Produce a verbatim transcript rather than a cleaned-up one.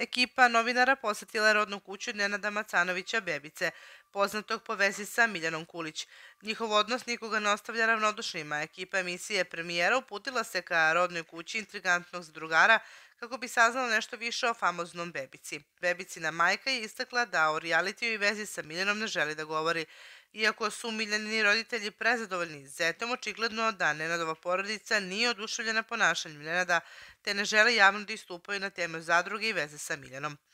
Ekipa novinara posetila je rodnu kuću Nenada Macanovića Bebice, poznatog po vezi sa Miljanom Kulić. Njihov odnos nikoga ne ostavlja ravnodušnima. Ekipa emisije Premijera uputila se ka rodnoj kući intrigantnog zadrugara kako bi saznala nešto više o famoznom Bebici. Bebicina majka je istakla da o realitiju i vezi sa Miljanom ne želi da govori. Iako su Miljanini roditelji prezadovoljni zetom, očigledno da Nenadova porodica nije oduševljena ponašanjem Nenada, te ne žele javno da istupaju na teme zadruge i veze sa Miljanom.